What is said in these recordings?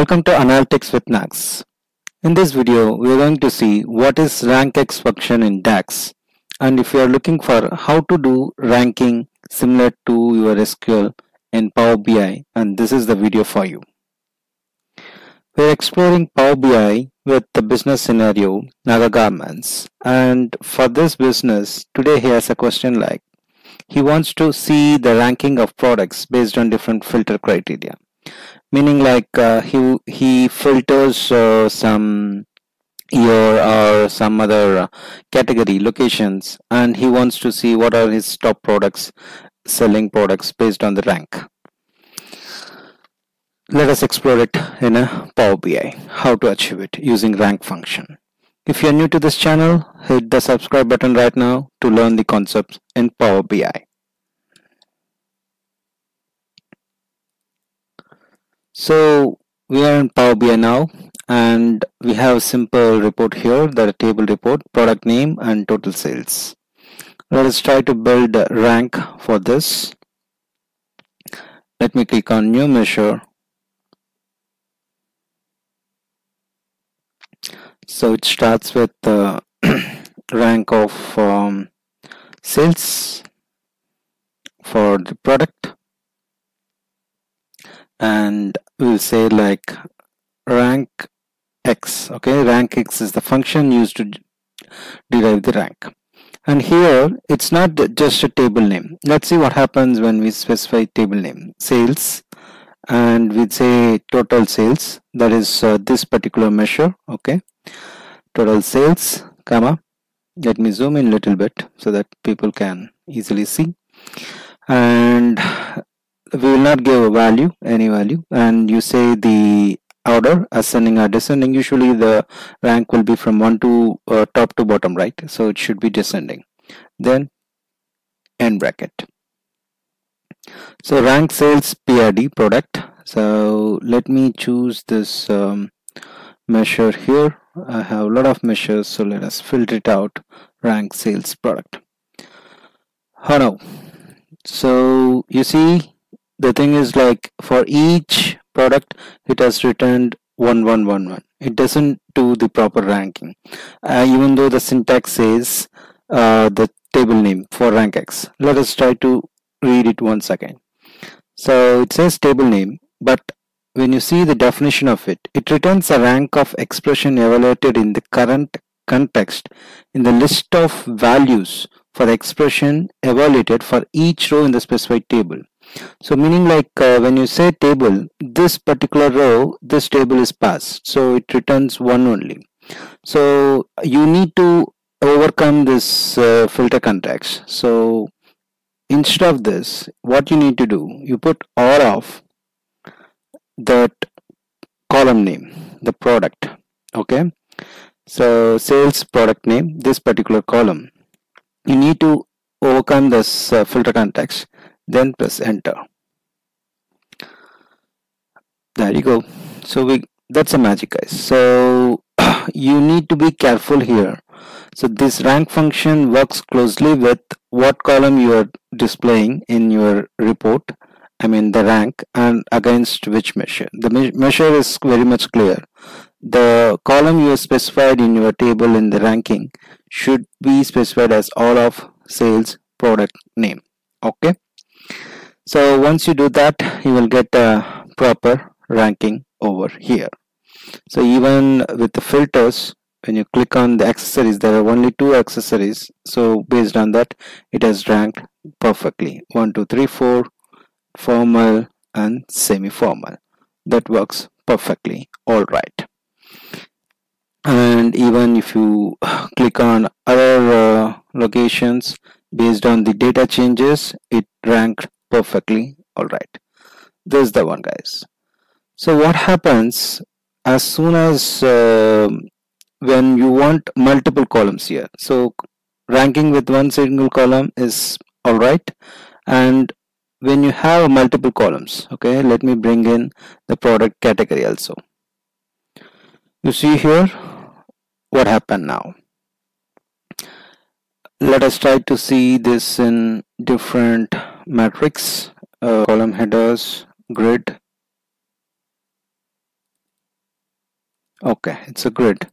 Welcome to Analytics with Nags. In this video, we are going to see what is RANKX function in DAX, and if you are looking for how to do ranking similar to your SQL in Power BI, and this is the video for you. We are exploring Power BI with the business scenario Naga Garments, and for this business, today he has a question like, he wants to see the ranking of products based on different filter criteria. Meaning like he filters some year or some other category locations, and he wants to see what are his top products, selling products based on the rank. Let us explore it in a Power BI, how to achieve it using rank function. If you are new to this channel, hit the subscribe button right now to learn the concepts in Power BI. So we are in Power BI now, and we have a simple report here, the table report, product name and total sales. Let us try to build a rank for this. Let me click on new measure. So it starts with the rank of sales for the product, and we'll say like rank X. Okay, rank X is the function used to derive the rank. And here it's not just a table name. Let's see what happens when we specify table name, sales, and we say total sales. That is this particular measure. Okay, total sales, comma. Let me zoom in a little bit so that people can easily see. And we will not give a value, any value, and you say the order, ascending or descending. Usually the rank will be from 1 to top to bottom, right? So it should be descending. Then end bracket. So rank sales PRD product. So let me choose this measure here. I have a lot of measures, so let us filter it out. Rank sales product. Oh no. So you see, the thing is like for each product it has returned 1111. It doesn't do the proper ranking, even though the syntax says the table name for RANKX. Let us try to read it once again. So it says table name, but when you see the definition of it, it returns a rank of expression evaluated in the current context in the list of values for the expression evaluated for each row in the specified table. So meaning like when you say table, this particular row, this table is passed, so it returns 1 only. So you need to overcome this filter context. So instead of this, what you need to do, you put or of that column name, the product. Okay, so sales product name, this particular column, you need to overcome this filter context, then press enter. There you go. So that's a magic, guys. So you need to be careful here. So this rank function works closely with what column you are displaying in your report, I mean the rank, and against which measure. The measure is very much clear. The column you have specified in your table in the ranking should be specified as all of sales product name. Okay, so once you do that, you will get a proper ranking over here. So even with the filters, when you click on the accessories, there are only 2 accessories, so based on that it has ranked perfectly. 1 2 3 4, formal and semi-formal. That works perfectly all right. And even if you click on other locations, based on the data changes, it ranked perfectly all right. This is the one, guys. So what happens as soon as when you want multiple columns here? So ranking with one single column is all right, and when you have multiple columns, okay, let me bring in the product category also. You see here what happened now. Let us try to see this in different metrics, column headers, grid. Okay, it's a grid.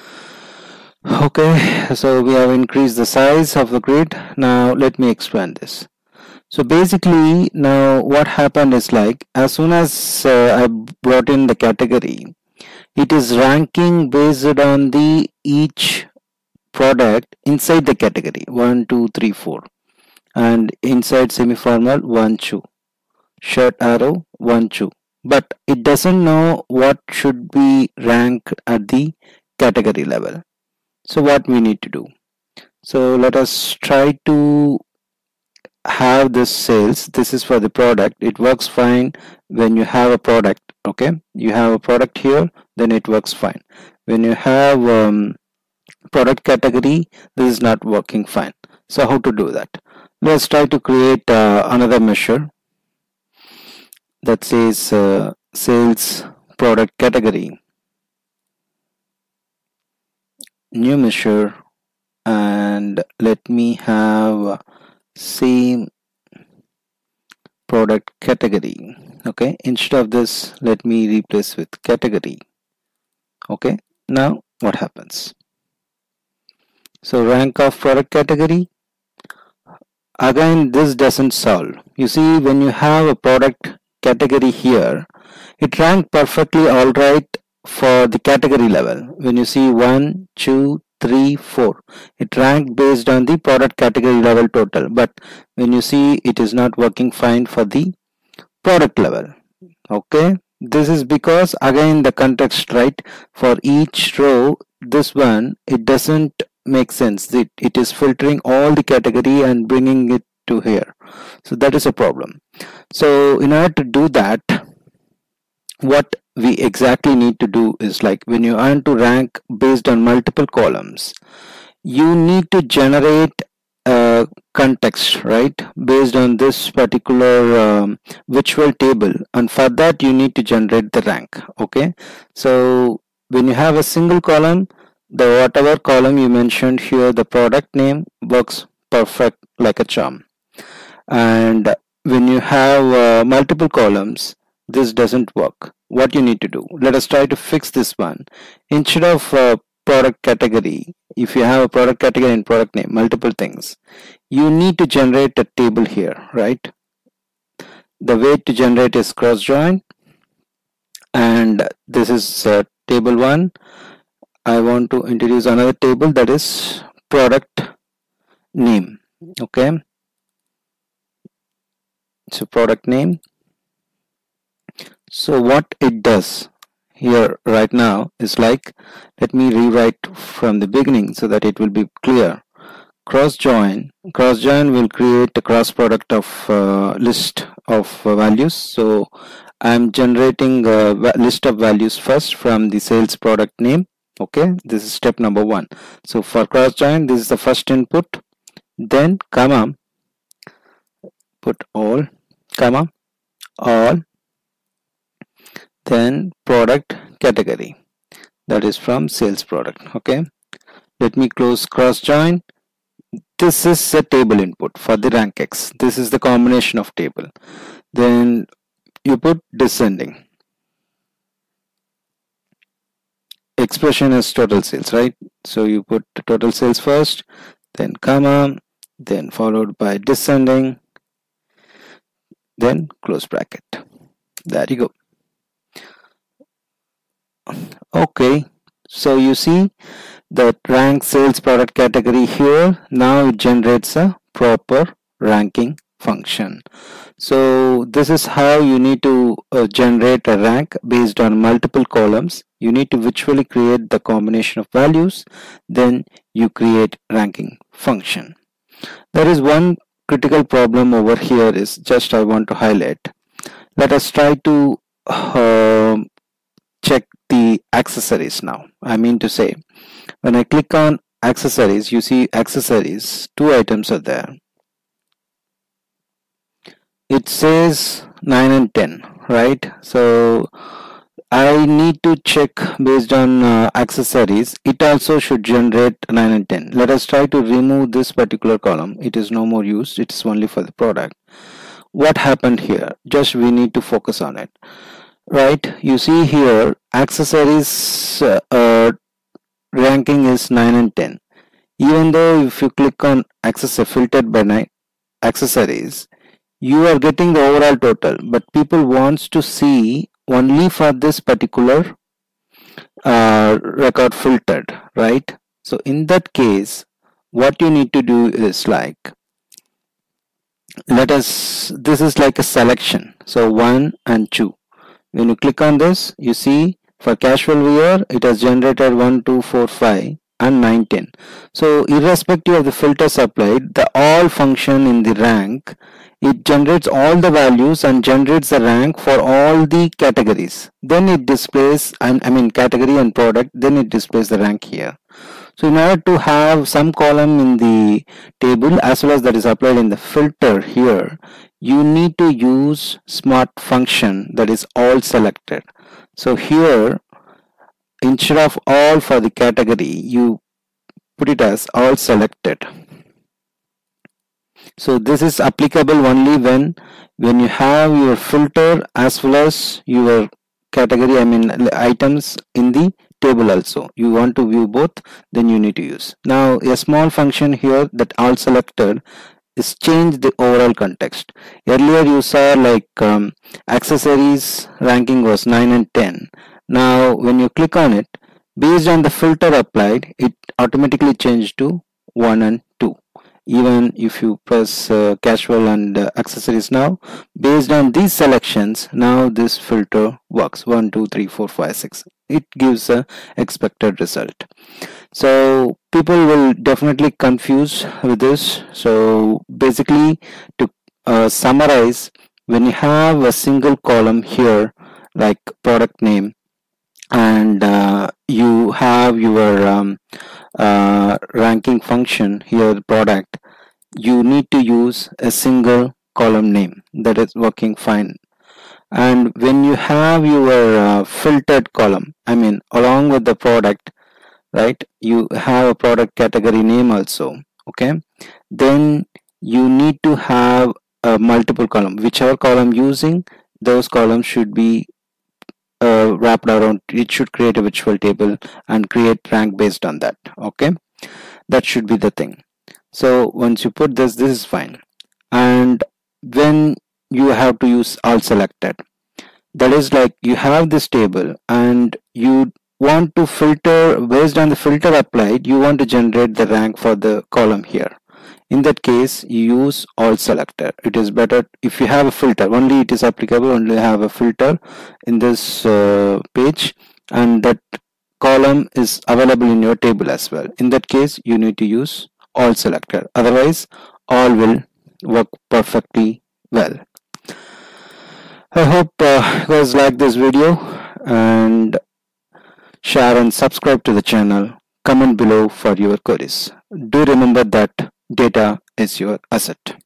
Okay, so we have increased the size of the grid. Now let me expand this. So basically now what happened is, like, as soon as I brought in the category, it is ranking based on the each product inside the category 1 2 3 4, and inside semi-formal 1 2, shirt arrow 1 2, but it doesn't know what should be ranked at the category level. So what we need to do, so let us try to have this sales. This is for the product. It works fine when you have a product. Okay, you have a product here, then it works fine. When you have product category, this is not working fine. So how to do that? Let's try to create another measure that says sales product category, new measure, and let me have same product category. Okay, instead of this, let me replace with category. Okay, now what happens? So rank of product category, again this doesn't solve. You see, when you have a product category here, it ranked perfectly alright for the category level. When you see 1 2 3 4, it ranked based on the product category level total, but when you see, it is not working fine for the product level. Okay, this is because again the context, right? For each row, this one, it doesn't make sense. It is filtering all the category and bringing it to here. So that is a problem. So in order to do that, what we exactly need to do is, like, when you want to rank based on multiple columns, you need to generate a context, right, based on this particular virtual table, and for that you need to generate the rank. Okay, so when you have a single column, the whatever column you mentioned here, the product name works perfect like a charm. And when you have multiple columns, this doesn't work. What you need to do, let us try to fix this one. Instead of product category, if you have a product category and product name, multiple things, you need to generate a table here, right? The way to generate is cross join, and this is table 1. I want to introduce another table, that is product name. Okay, so product name. So what it does here right now is, like, let me rewrite from the beginning so that it will be clear. Cross join will create a cross product of list of values. So I'm generating a list of values first from the sales product name. Okay, this is step number 1. So for cross join, this is the first input, then comma, put all, comma, all, then product category, that is from sales product. Okay, let me close cross join. This is a table input for the RANKX. This is the combination of table. Then you put descending. Expression is total sales, right? So you put total sales first, then comma, then followed by descending, then close bracket. There you go. Okay, so you see that rank sales product category here. Now it generates a proper ranking function. So this is how you need to generate a rank based on multiple columns. You need to visually create the combination of values, then you create ranking function. There is one critical problem over here, is just I want to highlight. Let us try to check the accessories now. I mean to say, when I click on accessories, you see accessories, 2 items are there. It says 9 and 10, right? So I need to check based on accessories. It also should generate 9 and 10. Let us try to remove this particular column. It is no more used. It's only for the product. What happened here? Just we need to focus on it. right? You see here accessories ranking is 9 and 10. Even though if you click on accessory filtered by accessories, you are getting the overall total, but people wants to see only for this particular record filtered, right? So in that case, what you need to do is like, this is like a selection. So 1 and 2. When you click on this, you see for casual wear, it has generated 1, 2, 4, 5 and 9, 10. So irrespective of the filters applied, the all function in the rank, it generates all the values and generates the rank for all the categories. Then it displays, I mean category and product, then it displays the rank here. So in order to have some column in the table as well as that is applied in the filter here, you need to use smart function that is all selected. So here, instead of all for the category, you put it as all selected. So this is applicable only when you have your filter as well as your category, I mean items in the table also. You want to view both, then you need to use. Now a small function here that all selected is change the overall context. Earlier you saw like accessories ranking was 9 and 10. Now when you click on it, based on the filter applied, it automatically changed to 1 and 2. Even if you press casual and accessories now, based on these selections, now this filter works 1, 2, 3, 4, 5, 6. It gives a expected result. So people will definitely confuse with this. So basically, to summarize, when you have a single column here like product name, and you have your ranking function here, the product, you need to use a single column name. That is working fine. And when you have your filtered column, I mean along with the product, right, you have a product category name also, okay, then you need to have a multiple column. Whichever column using, those columns should be wrapped around. It should create a virtual table and create rank based on that. Okay, that should be the thing. So once you put this is fine. And when you have to use all selected, that is like you have this table and you want to filter. Based on the filter applied, you want to generate the rank for the column here. In that case, you use all selector. It is better if you have a filter, only it is applicable, only have a filter in this page, and that column is available in your table as well. In that case, you need to use all selector. Otherwise, all will work perfectly well. I hope you guys like this video, and share and subscribe to the channel. Comment below for your queries. Do remember that data is your asset.